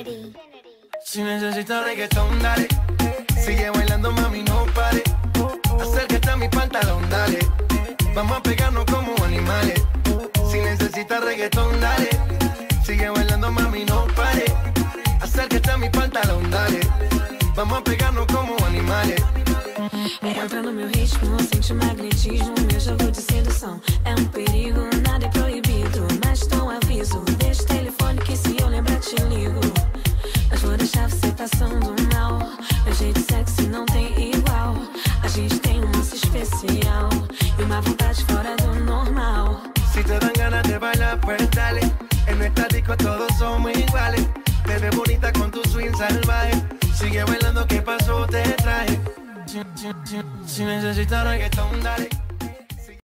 Si necesitas reggaetón, dale. Sigue bailando, mami, no pare. Acércate a mi pantalón, dale. Vamos a pegarnos como animales. Si necesitas reggaetón, dale. Sigue bailando, mami, no pare. Acércate a mi pantalón, dale. Vamos a pegarnos como animales. Entra no meu ritmo, sente o magnetismo, meu jogo de sedução. É perigo, nada é proibido, mas dou aviso. Deixa o telefone que se eu lembrar te ligo. Mas vou deixar você passando mal. Meu jeito sexy não tem igual. A gente tem um lance especial e uma vontade fora do normal. Si te dan ganas de bailar, pues dale. En nuestra disco todos somos iguales. Te ves bonita con tu swing salvaje. Sigue bailando, ¿qué pasó? Te traje. Si necesitas reggaetón, dale.